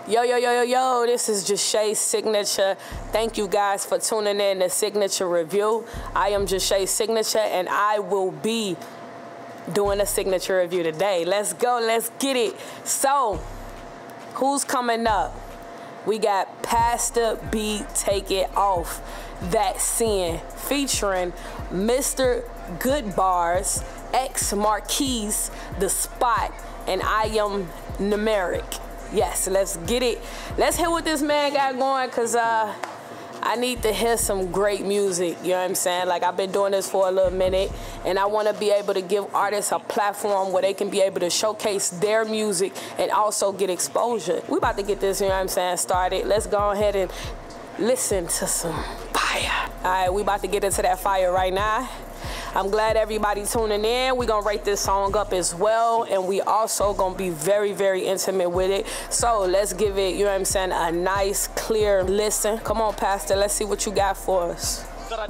Yo, this is Jashay's Signature. Thank you guys for tuning in to Signature Review. I am Jashay's Signature, and I will be doing a Signature Review today. Let's go, let's get it. So, who's coming up? We got Pastor B, Take It Off, That Sin, featuring Mr. GoodBarz, ex Marqs, The Spot, and I am Nemrac. Yes, let's get it. Let's hear what this man got going, because I need to hear some great music, you know what I'm saying? Like, I've been doing this for a little minute, and I want to be able to give artists a platform where they can be able to showcase their music and also get exposure. We about to get this, you know what I'm saying, started. Let's go ahead and listen to some fire. All right, we about to get into that fire right now. I'm glad everybody tuning in. We're going to rate this song up as well, and we also going to be very, very intimate with it. So let's give it, you know what I'm saying, a nice, clear listen. Come on, Pastor, let's see what you got for us.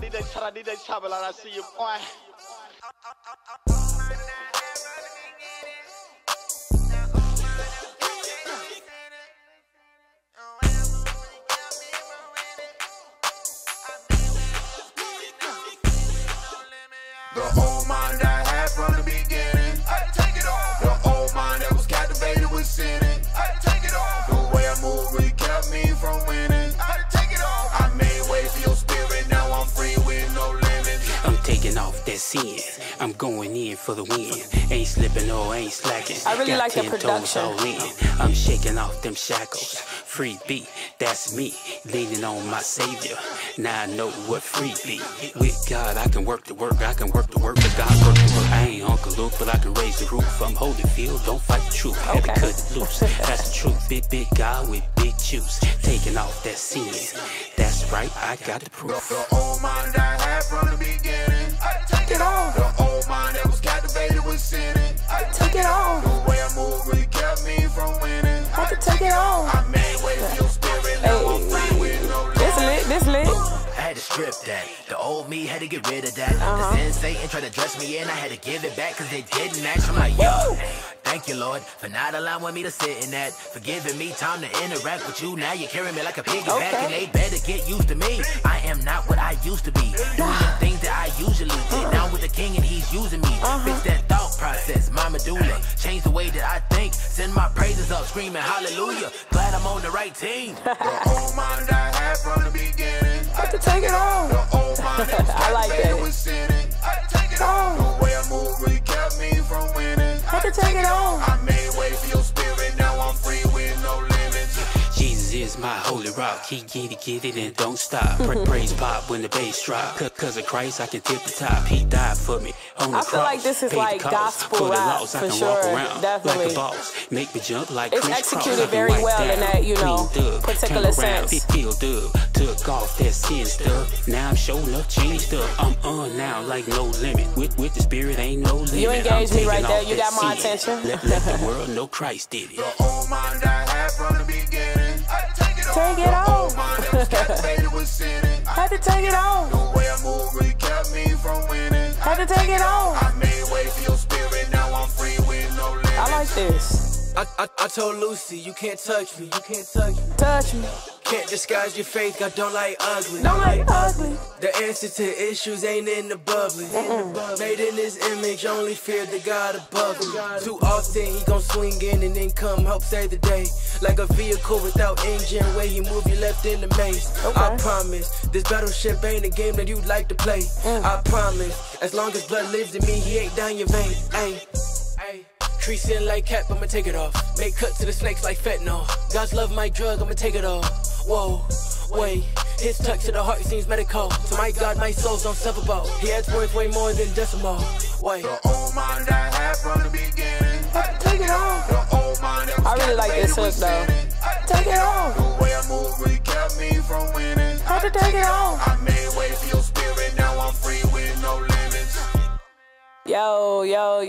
The old mind I had from the beginning, I had to take it off. The old mind that was captivated with sinning, I had to take it off. The way I moved really kept me from winning, I had to take it off. I made way for your spirit, now I'm free with no limits. I'm taking off that sin, I'm going in for the win. Ain't slipping or ain't slacking. I really like the production. I'm shaking off them shackles. Free beat, that's me, leaning on my savior. Now I know what free be. With God, I can work the work, I can work the work, but God work the work. I ain't Uncle Luke, but I can raise the roof. I'm Holyfield, don't fight the truth. Had to cut it loose, that's the truth. Big God with big juice, taking off that sin. That's right, I got the proof. The old mind I had from the beginning, I had to take it off. The old mind that was captivated with sinning, I had to take it off. The way I moved really kept me from winning, I had to take it off. I made way for your spirit, now I'm free with no limits. This lit. I had to strip that. The old me had to get rid of that. The sin Satan tried to dress me in, I had to give it back, cause they didn't match. I'm like, yo, thank you, Lord, for not allowing me to sit in that. For giving me time to interact with you. Now you're carrying me like a piggyback, and they better get used to me. I am not what I used to be, doing the things that I usually did. Now with the king and he's using me. Fix that thought process, my medulla. Change the way that I think. Send my praises up, screaming hallelujah. Glad I'm on the right team. The old mind I had from the beginning, I had to take it off. The old mind that was captivated with sinning, I had to take it off. The way I moved really kept me from winning, I had to take it off. I made way for your spirit, now I'm free with no limits. Jesus is my holy rock. He get it and don't stop. Praise pop when the bass drop. Cause of Christ I can tip the top. He died for me on the cross. I feel like this is like gospel rap for sure. Definitely. Like a boss. Make me jump like it's executed very well in that, you know, particular sense. Feel dub. Took off that sin stuff. Now I'm showing up, changed up. I'm on now like no limit. With the spirit ain't no limit. You engaged me right there. You got my attention. Let the world know Christ did it. The old mind I had from the beginning, I had to take it off. Take it off. The old mind that was captivated with sinning, Had to take it off. The way I moved really kept me from winning, Had to take it off. I made way for your spirit, now I'm free with no limits. I like this. I told Lucy, you can't touch me, you can't touch me. Touch me. Can't disguise your faith, God don't like ugly. Don't like ugly. The answer to issues ain't in the bubbly. Made in his image, only fear the God above him. Too often he gon' swing in and then come help save the day. Like a vehicle without engine, way he move you left in the maze. I promise, this battleship ain't a game that you'd like to play. I promise, as long as blood lives in me, he ain't down your vein. Ayy. Tree sin like cap, I'ma take it off. Make cut to the snakes like fentanyl. God's love my drug, I'ma take it off. Whoa, wait. His touch to the heart seems medical. To my God, my soul's unseverable. He adds words way more than decimal. Wait. The old mind I had from the beginning, I had to take it off. The old mind that was I really like this hook though. Take it off. The way I moved really kept me from winning, Had to take it off. I made way for your spirit, now I'm free with no limits. Yo,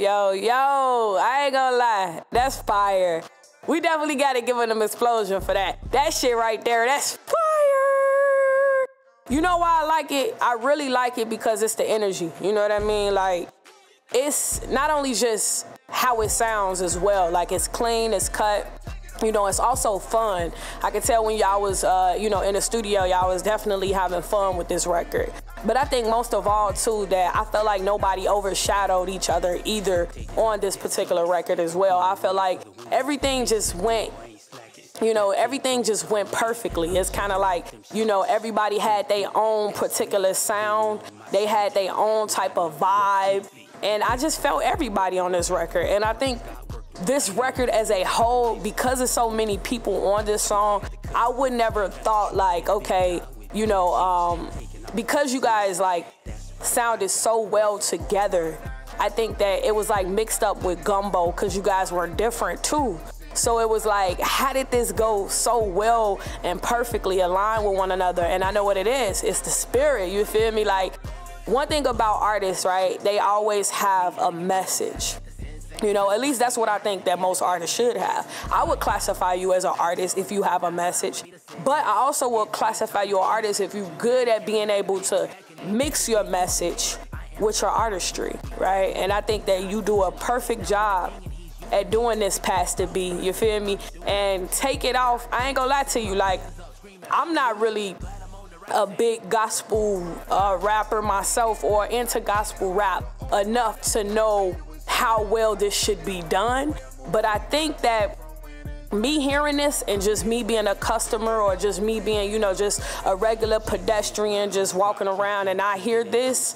I ain't gonna lie, that's fire. We definitely gotta give them explosion for that. That shit right there, that's fire. You know why I like it? I really like it because it's the energy, you know what I mean? Like, it's not only just how it sounds as well, like it's clean, it's cut, you know, it's also fun. I could tell when y'all was, you know, in the studio, y'all was definitely having fun with this record. But I think most of all, too, that I felt like nobody overshadowed each other either on this particular record as well. I felt like everything just went, you know, everything just went perfectly. It's kind of like, you know, everybody had their own particular sound. They had their own type of vibe. And I just felt everybody on this record. And I think this record as a whole, because of so many people on this song, I would never thought like, okay, you know, because you guys like sounded so well together, I think that it was like mixed up with gumbo because you guys were different too. So it was like, how did this go so well and perfectly align with one another? And I know what it is. It's the spirit, you feel me? Like, one thing about artists, right, they always have a message. You know, at least that's what I think that most artists should have. I would classify you as an artist if you have a message, but I also will classify you an artist if you're good at being able to mix your message with your artistry, right? And I think that you do a perfect job at doing this Pastor B, you feel me? And take it off. I ain't gonna lie to you, like, I'm not really a big gospel rapper myself or into gospel rap enough to know how well this should be done. But I think that me hearing this and just me being a customer or just me being, you know, just a regular pedestrian just walking around and I hear this,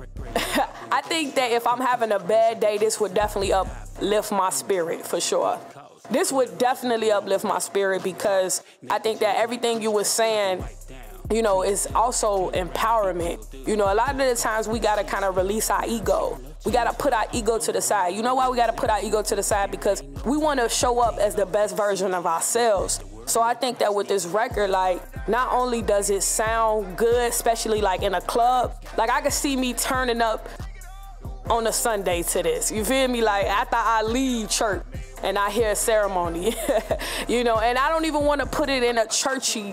I think that if I'm having a bad day, this would definitely uplift my spirit for sure. This would definitely uplift my spirit because I think that everything you were saying, you know, is also empowerment. You know, a lot of the times we gotta kind of release our ego. We gotta put our ego to the side. You know why we gotta put our ego to the side? Because we wanna show up as the best version of ourselves. So I think that with this record, like, not only does it sound good, especially like in a club, like I could see me turning up on a Sunday to this. You feel me? Like after I leave church and I hear a ceremony, you know, and I don't even want to put it in a churchy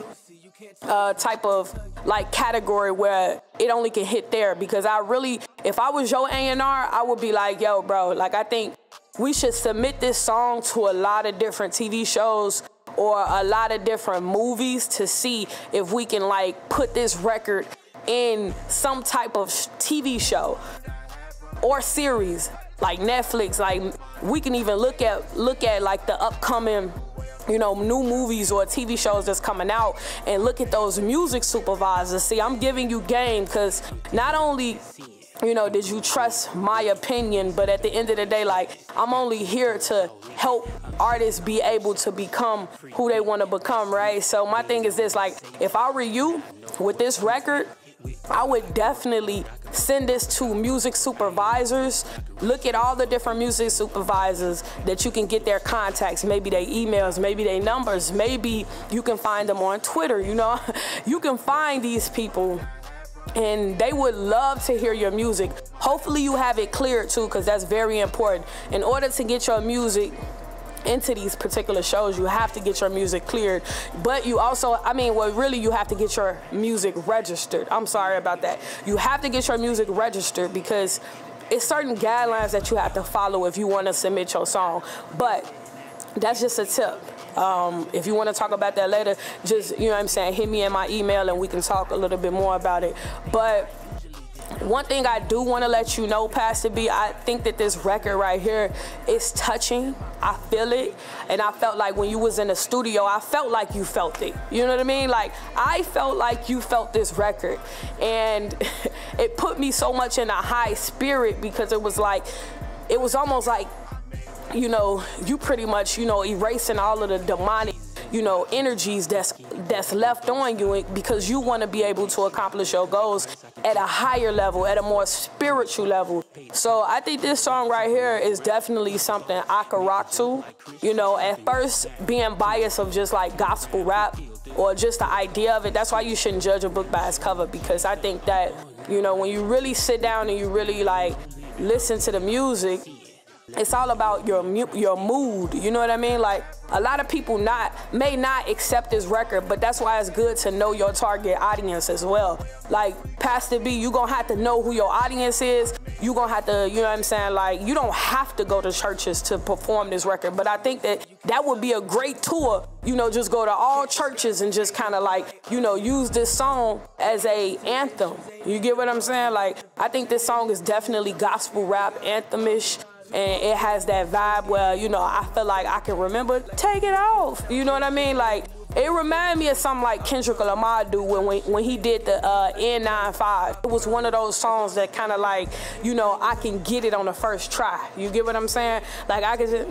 type of like category where it only can hit there, because I really, if I was your A&R, I would be like, yo, bro, like I think we should submit this song to a lot of different TV shows or a lot of different movies to see if we can like put this record in some type of TV show or series like Netflix. Like we can even look at like the upcoming, you know, new movies or TV shows that's coming out and look at those music supervisors. See, I'm giving you game because not only, you know, did you trust my opinion, but at the end of the day, like, I'm only here to help artists be able to become who they want to become, right? So my thing is this, like, if I were you with this record, I would definitely send this to music supervisors. Look at all the different music supervisors that you can get their contacts, maybe their emails, maybe their numbers, maybe you can find them on Twitter, you know? You can find these people and they would love to hear your music. Hopefully you have it cleared too, because that's very important. In order to get your music into these particular shows, you have to get your music cleared, but you also, I mean, well, really you have to get your music registered. I'm sorry about that. You have to get your music registered because it's certain guidelines that you have to follow if you want to submit your song. But that's just a tip. If you want to talk about that later, just, you know what I'm saying, hit me in my email and we can talk a little bit more about it. But one thing I do want to let you know, Pastor B, I think that this record right here is touching. I feel it. And I felt like when you was in the studio, I felt like you felt it. You know what I mean? Like, I felt like you felt this record. And it put me so much in a high spirit because it was like, it was almost like, you know, you pretty much, you know, erasing all of the demonic, you know, energies that's left on you because you want to be able to accomplish your goals at a higher level, at a more spiritual level. So I think this song right here is definitely something I could rock to. You know, at first being biased of just like gospel rap or just the idea of it, that's why you shouldn't judge a book by its cover, because I think that, you know, when you really sit down and you really like listen to the music, it's all about your mood, you know what I mean? Like, a lot of people may not accept this record, but that's why it's good to know your target audience as well. Like, Pastor B, you gonna have to know who your audience is. you're gonna have to, you know what I'm saying, like, you don't have to go to churches to perform this record, but I think that would be a great tour, you know, just go to all churches and just kind of like, you know, use this song as a anthem. You get what I'm saying? Like, I think this song is definitely gospel rap anthem-ish, and it has that vibe where, you know, I feel like I can remember, take it off, you know what I mean? Like, it reminded me of something like Kendrick Lamar do when he did the N95. It was one of those songs that kind of like, you know, I can get it on the first try. You get what I'm saying? Like, I can just,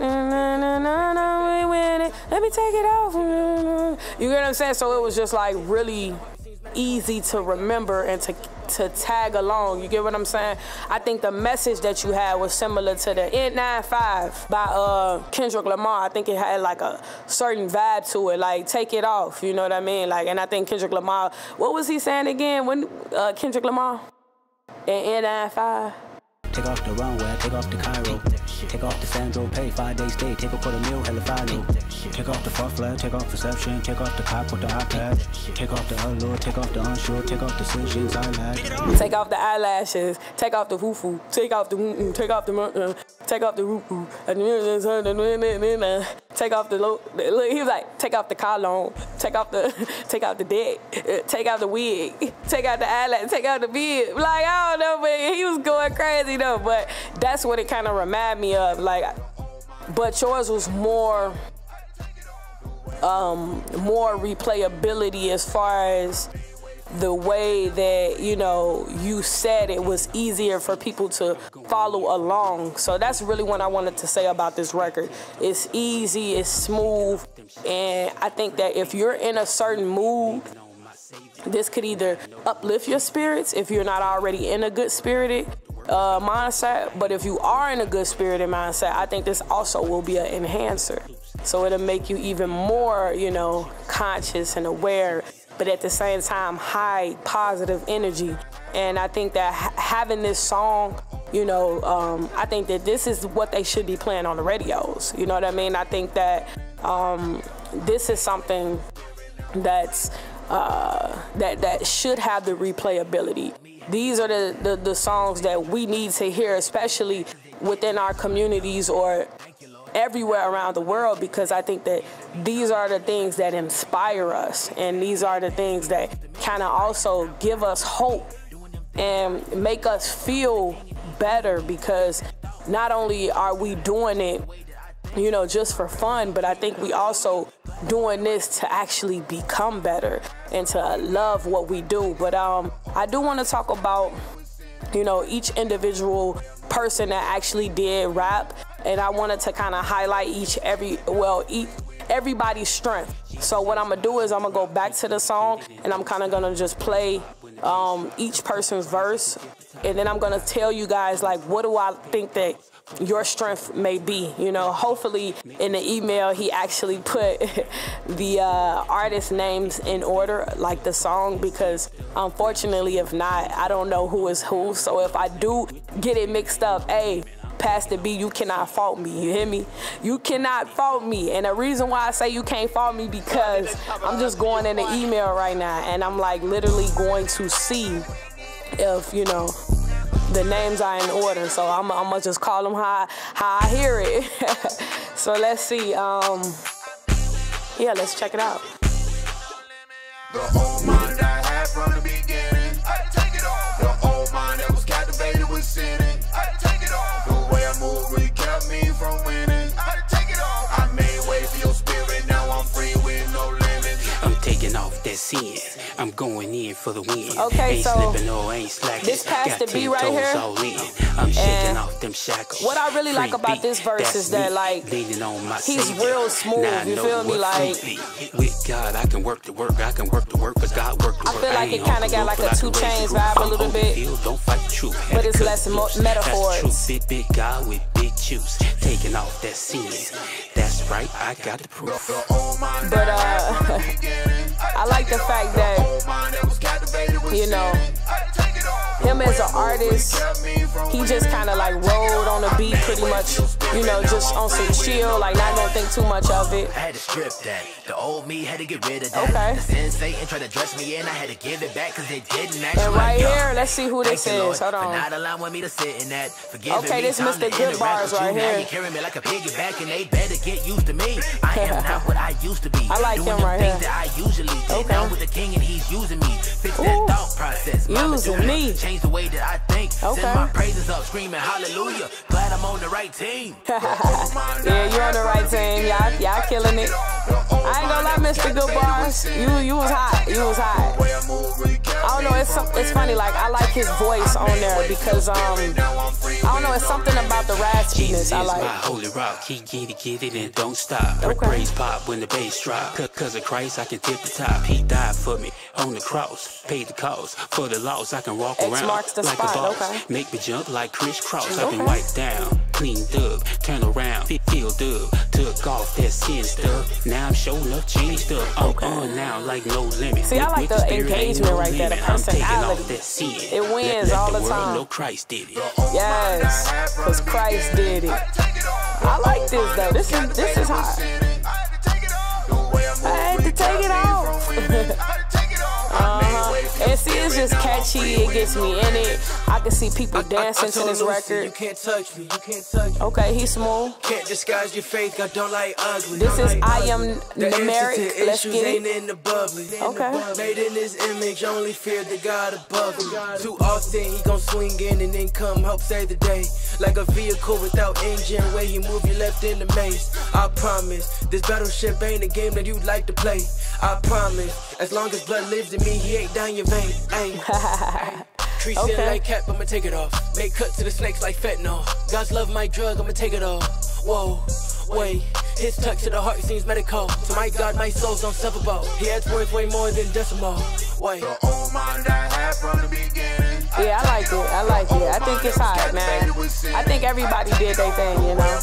let me take it off. You get what I'm saying? So it was just like really easy to remember and to tag along. You get what I'm saying? I think the message that you had was similar to the N95 by Kendrick Lamar. I think it had like a certain vibe to it, like take it off, you know what I mean? Like, and I think Kendrick Lamar, what was he saying again when Kendrick Lamar in N95? Take off the runway, take off the Cairo. Take off the Sandro pay, 5 days stay, take a quarter meal, hella final. Take off the far flag, take off perception, take off the cop with the iPad. Take off the allure, take off the unsure, take off decisions I had. Take off the eyelashes, take off the foo-foo, take off the take off the take off the roo-roo. Take off the look, he was like, take off the cologne, take off the deck, take off the wig, take out the eyelash, take out the beard. Like, I don't know, but he was going crazy though. But that's what it kind of reminded me of. Like, but yours was more replayability as far as the way that, you know, you said it was easier for people to follow along. So that's really what I wanted to say about this record. It's easy, it's smooth, and I think that if you're in a certain mood, this could either uplift your spirits if you're not already in a good spirited mindset, but if you are in a good spirited mindset, I think this also will be an enhancer. So it'll make you even more, you know, conscious and aware, but at the same time, high positive energy. And I think that having this song, you know, I think that this is what they should be playing on the radios. You know what I mean? I think that this is something that's that should have the replayability. These are the songs that we need to hear, especially within our communities or everywhere around the world, because I think that these are the things that inspire us, and these are the things that kind of also give us hope and make us feel better, because not only are we doing it, you know, just for fun, but I think we also doing this to actually become better and to love what we do. But I do want to talk about, you know, each individual person that actually did rap, and I wanted to kind of highlight everybody's strength. So what I'm gonna do is I'm gonna go back to the song, and I'm kind of gonna just play each person's verse, and then I'm gonna tell you guys, like, what do I think that your strength may be. You know, hopefully in the email he actually put the artist names in order, like the song, because unfortunately if not, I don't know who is who. So if I do get it mixed up, hey, Pastor B, you cannot fault me, you hear me? You cannot fault me. And the reason why I say you can't fault me, because I'm just going in the email right now, and I'm like literally going to see if, you know, the names are in order. So I'm gonna just call them how I hear it. So let's see. Yeah, let's check it out. The old mind I had from the beginning, I take it off. The old mind that was captivated with sinning, I take it off. The way I move really kept me from winning, I take it off. I made way for your spirit, now I'm free with no limits. I'm taking off that sin, I'm going in for the win. Okay, ain't so slipping, no, ain't slacking. this Pastor B right here, I'm shaking off them shackles. what I really like about this verse is that, like, he's real smooth, you feel me? Like, with God, I can work the work, I can work the work, but God work the work. I feel like it kind of got like a 2 Chainz vibe a little bit, but it's less metaphors. Big God with big juice, taking off that sin. That's right, I got the proof. But I like the fact that, you know, him as as an artist, he just kind of like rolled on the beat pretty much, you know, just on some chill, like not gonna think too much of it. I had to strip that. The old me had to get rid of that. Okay. The sensei and try to dress me in, I had to give it back because it didn't match. And right here, let's see who this is. Hold on. Not allowing me to sit in that. Okay, this Mr. GoodBarz right here. You carry me like a piggyback and they better get used to me. I am not what I used to be. I like him right here. That I usually did. Okay. Now with the king and he's using me. Fix that thought process. Using me. Change the way that I think. Okay. Send my praises up, screaming hallelujah. Glad I'm on the right team. Yeah, you're on the right team. Y'all killing it. I ain't gonna lie, Mr. GoodBarz. You was hot. You was hot. I don't know. It's funny. Like I like his voice on there because I don't know. It's something about the raspiness I like. My holy rock, he get it and don't stop. Okay. Praise pop when the bass drop. Cause of Christ, I can tip the top. He died for me on the cross, paid the cost for the loss. I can walk around Marqs the like spot. a boss. Okay. Make me jump like crisscross. I can wipe down, clean dub, turn around, feel dub. Took off that sin stuff. Now I'm showing up, changed up. I'm on now like no limit. See, I like the engagement right there, the personality. It wins all the time. No Christ did it. Yes, because Christ did it. I like this though. This is hot. I had to take it off. And see, it's just catchy. It gets me in it. I can see people dancing to this record. You can't touch me. You can't touch me. Okay, he's smooth. Can't disguise your faith. God don't like ugly. This is I am Nemrac. Let's get ain't it. in the bubbly. Okay. Made in his image, only fear the God above him. Too often he gon' swing in and then come help save the day. Like a vehicle without engine, where he move you left in the maze. I promise, this battleship ain't a game that you'd like to play. I promise, as long as blood lives in me, he ain't down your vein. Treat sin like cap, I'ma take it off. Make cuts to the snakes like fentanyl. God's love my drug, I'ma take it off. Whoa, wait. His touch to the heart seems medical. To my God, my soul's unseverable. He adds words way more than decimal. Wait. Yeah, I like it. I like it. I think it's hot, man. I think everybody did their thing, you know.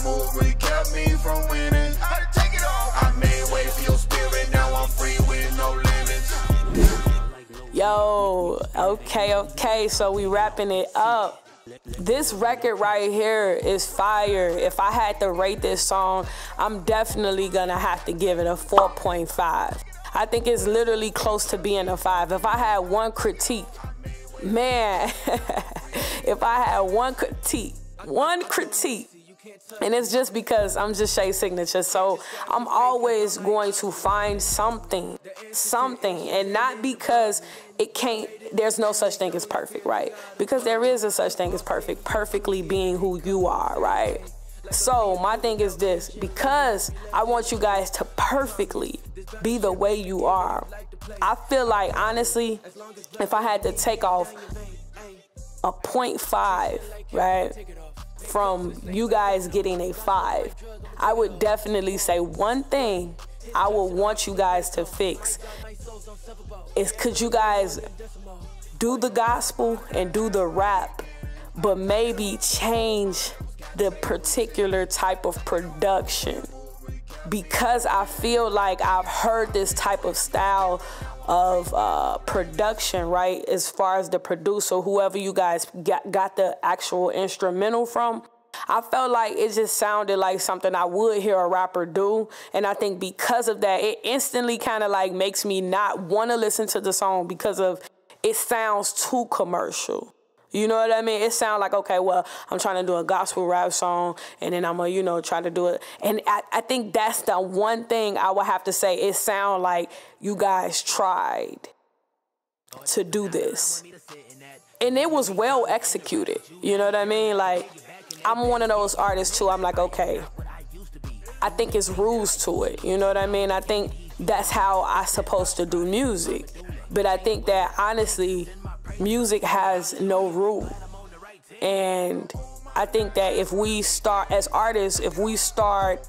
Yo, okay, so we wrapping it up. This record right here is fire. If I had to rate this song, I'm definitely gonna have to give it a 4.5. I think it's literally close to being a 5. If I had one critique, man, if I had one critique, and it's just because I'm just Shay's signature, so I'm always going to find something, and not because it can't, there's no such thing as perfect, right? Because there is a such thing as perfect, perfectly being who you are, right? So my thing is this, because I want you guys to perfectly be the way you are, I feel like, honestly, if I had to take off a 0.5, right, from you guys getting a 5, I would definitely say one thing I would want you guys to fix is, could you guys do the gospel and do the rap, but maybe change the particular type of production? Because I feel like I've heard this type of style of production, right, as far as the producer, whoever you guys got the actual instrumental from, I felt like it just sounded like something I would hear a rapper do. And I think because of that, it instantly kind of like makes me not want to listen to the song because of it sounds too commercial. You know what I mean? It sounds like, okay, well, I'm trying to do a gospel rap song, and then I'm going to, you know, try to do it. And I think that's the one thing I would have to say. It sounds like you guys tried to do this. And it was well executed. You know what I mean? Like, I'm one of those artists, too. I'm like, okay, I think it's rules to it. You know what I mean? I think that's how I'm supposed to do music. But I think that, honestly, music has no rule. And I think that if we start, as artists, if we start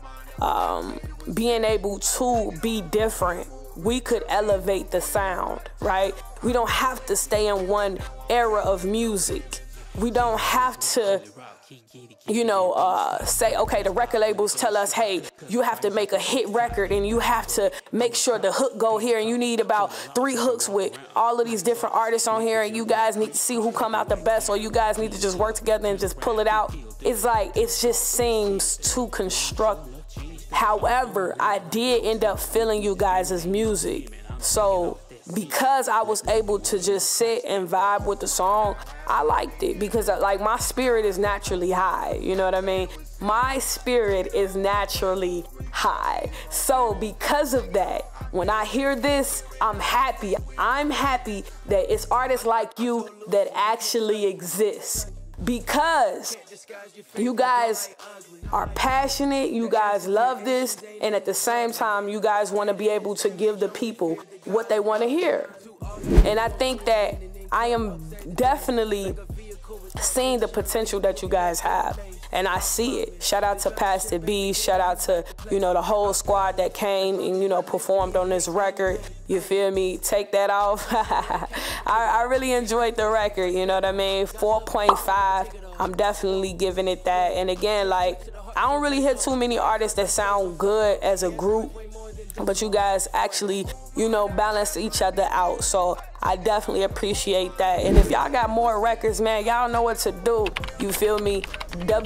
being able to be different, we could elevate the sound, right? We don't have to stay in one era of music. We don't have to you know, say, okay, the record labels tell us, hey, you have to make a hit record and you have to make sure the hook go here and you need about 3 hooks with all of these different artists on here and you guys need to see who come out the best, or you guys need to just work together and just pull it out. It's like, it just seems too constructive. However, I did end up feeling you guys' music. So because I was able to just sit and vibe with the song, I liked it because like my spirit is naturally high. You know what I mean? My spirit is naturally high. So because of that, when I hear this, I'm happy. I'm happy that it's artists like you that actually exist, because you guys are passionate, you guys love this, and at the same time, you guys want to be able to give the people what they want to hear. And I think that I am definitely seeing the potential that you guys have, and I see it. Shout out to Pastor B, shout out to, you know, the whole squad that came and, you know, performed on this record. You feel me? Take that off. I really enjoyed the record, you know what I mean? 4.5. I'm definitely giving it that. And again, like, I don't really hear too many artists that sound good as a group, but you guys actually, you know, balance each other out. So I definitely appreciate that. And if y'all got more records, man, y'all know what to do. You feel me?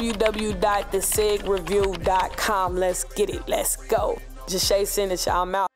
www.thesigreview.com. Let's get it. Let's go. Just Shay Signature. I'm out.